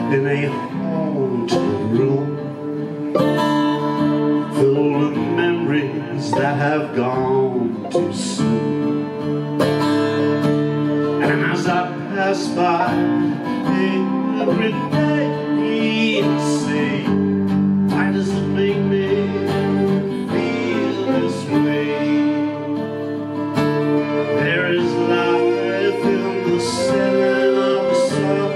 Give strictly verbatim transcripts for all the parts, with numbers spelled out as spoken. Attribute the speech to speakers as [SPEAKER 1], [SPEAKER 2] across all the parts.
[SPEAKER 1] in a haunted room full of memories that have gone too soon. And as I pass by every day, I say, why does it make me feel this way? There is life in the setting of the sun,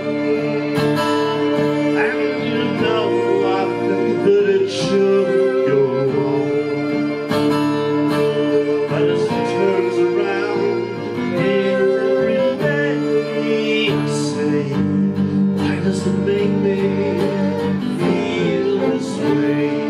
[SPEAKER 1] and you know I think that it should go on. But as it turns around every day, I say, why does it make me feel this way?